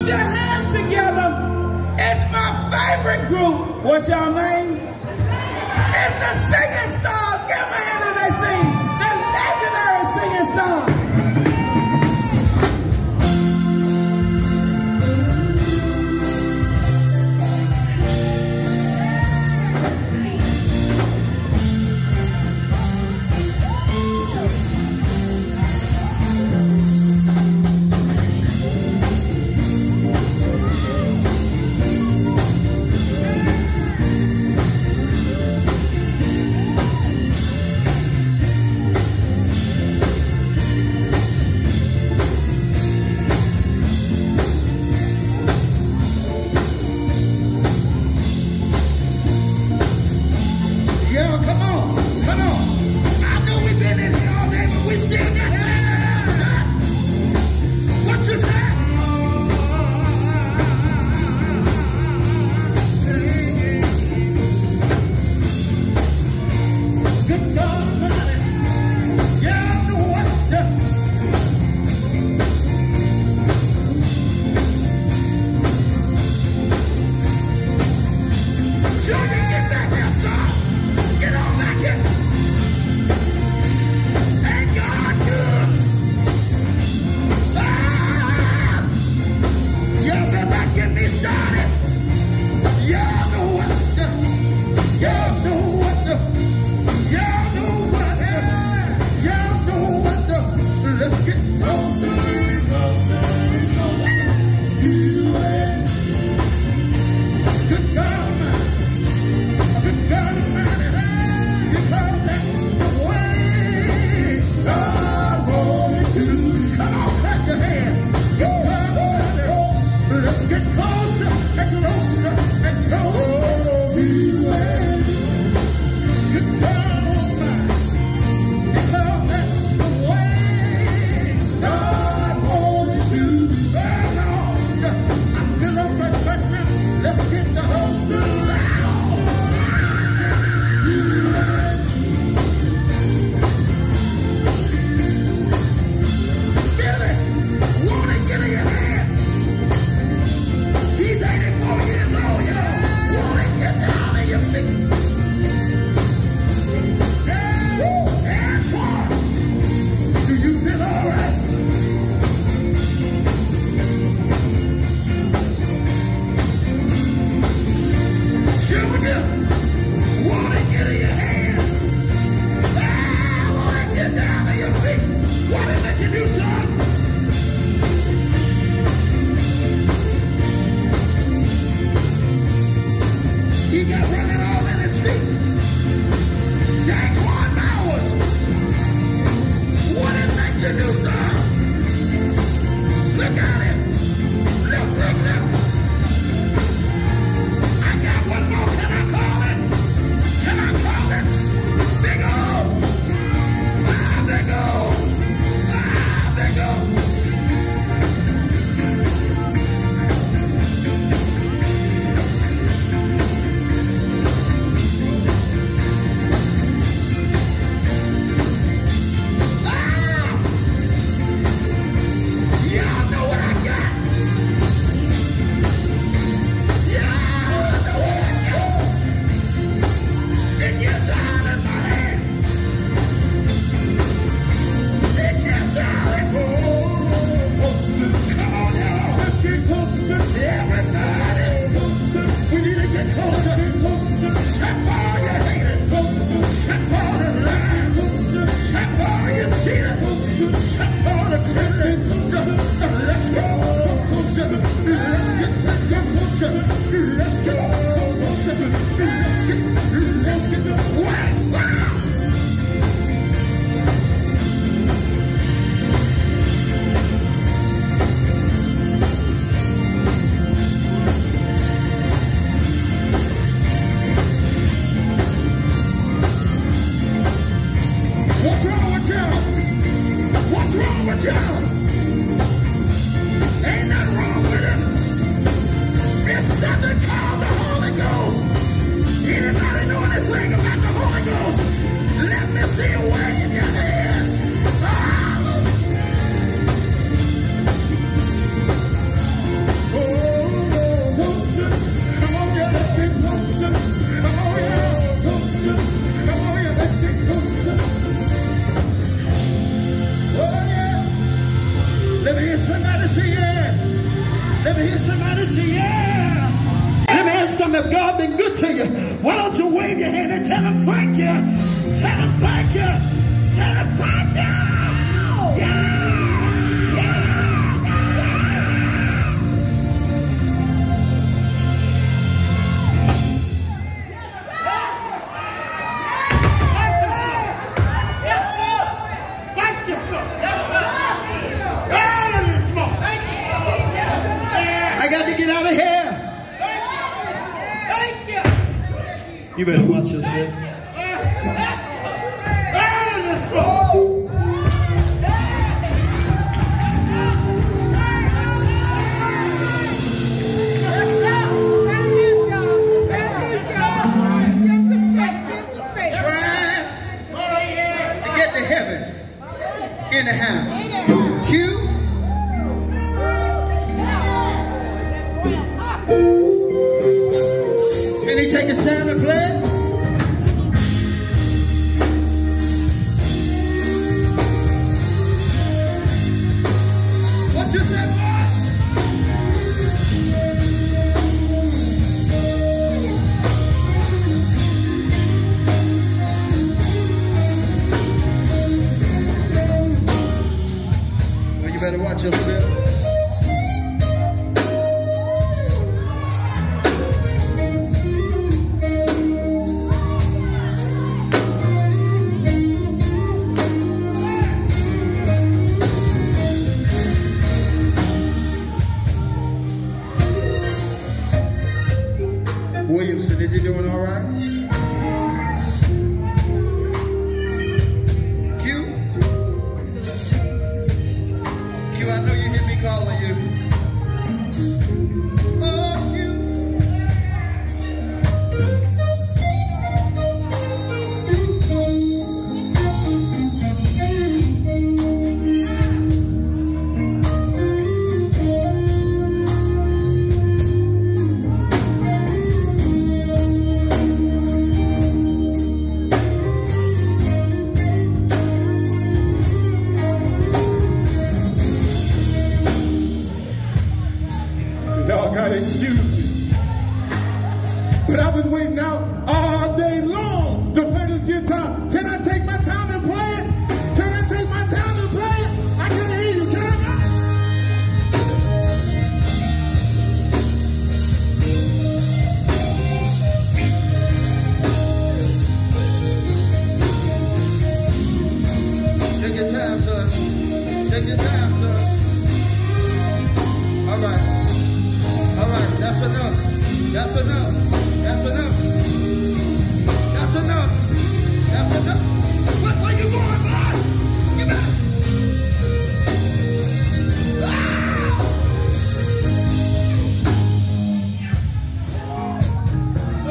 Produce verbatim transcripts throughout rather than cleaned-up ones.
Your hands together. It's my favorite group. What's your name? It's the Singing Stars. Give them a hand as they sing. The legendary Singing Stars. He's eighty-four years old, y'all. hear somebody say, yeah. Let me ask something. If God been good to you, why don't you wave your hand and tell him thank you? Tell him thank you. Tell him thank you. Yeah. I got to get out of here. Thank you. Thank you. You better watch yourself. Trying to get to heaven anyhow. Q. Can he take his time and play? What you said, boy? Well, you better watch yourself. Williamson, is he doing all right? Q? Q, I know you hear me calling you. Oh, Q. Y'all gotta excuse me, but I've been waiting out all day long to play this guitar. Can I take my time and play it? Can I take my time and play it? I can't hear you, can I? Take your time, son. Take your time, son. All right. All right, that's enough. That's enough. That's enough. That's enough. That's enough. What, where you going, boy? Get back. Ah! Oh,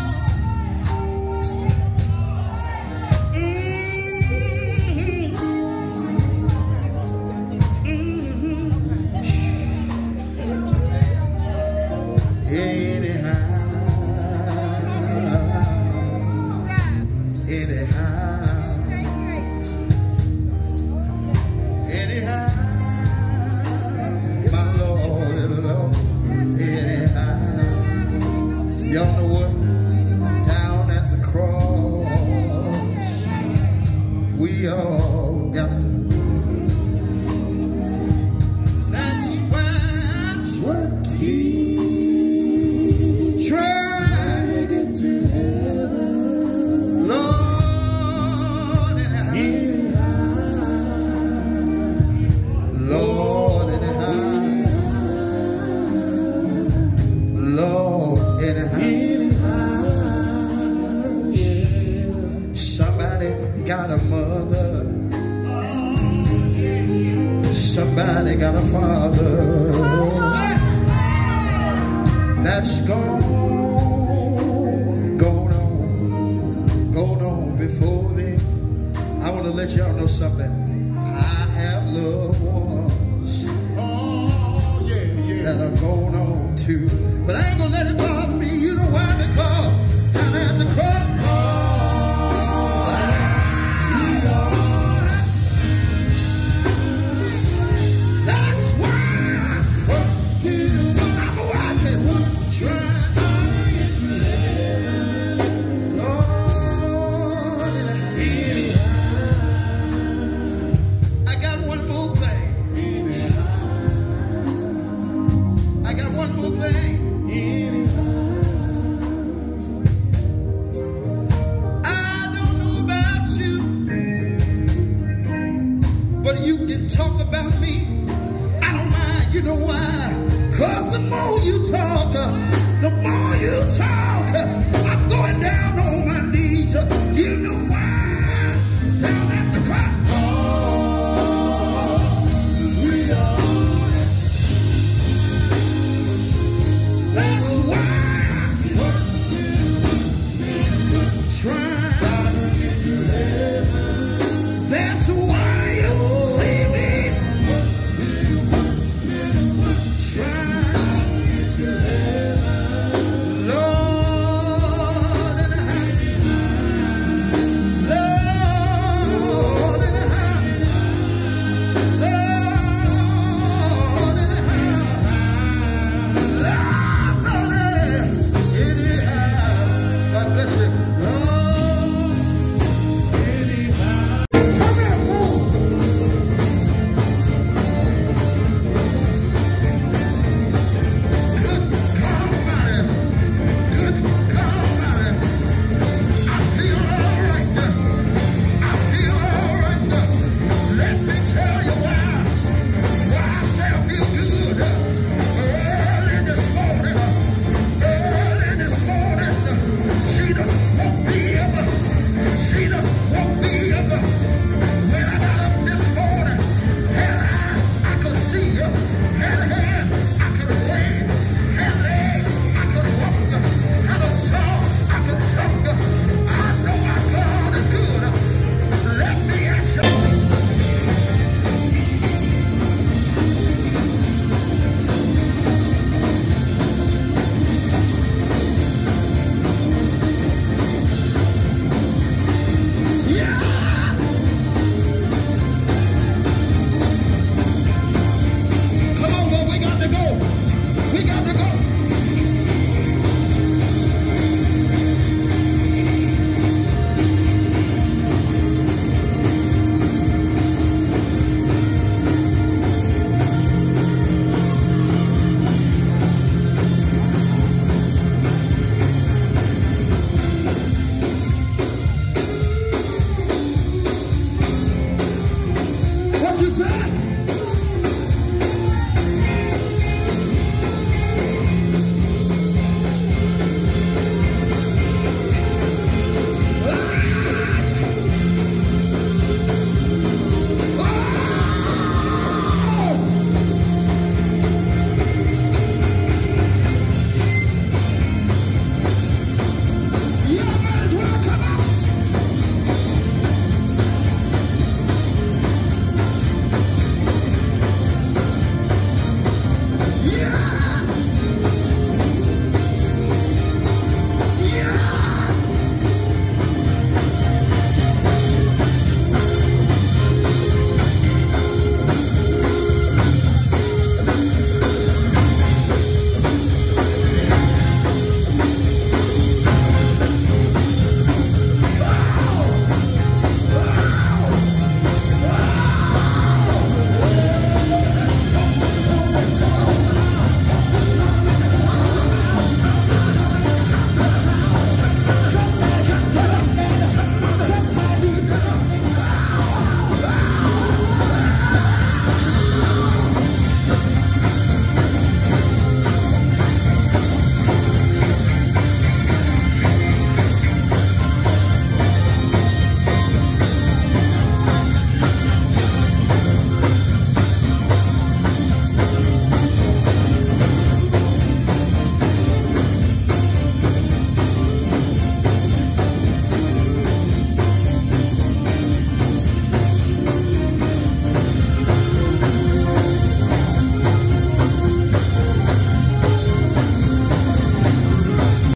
y'all know what? Down at the cross, we all got to. That's why I'm working, trying to get to heaven, Lord, and high, Lord, and high, Lord, and high. Somebody got a mother. Somebody got a father that's gone, gone on, gone on before them. I want to let y'all know something. I have loved ones, oh, yeah, yeah, that are going on too. But I ain't gonna let it bother me. You know why? Because down at the cross, that's why. got one more thing. I don't know about you, but you can talk about me. I don't mind, you know why? Cause the more you talk, the more you talk, I'm going down on my knees. You know why? Down at the crack. Oh, we are. That's why.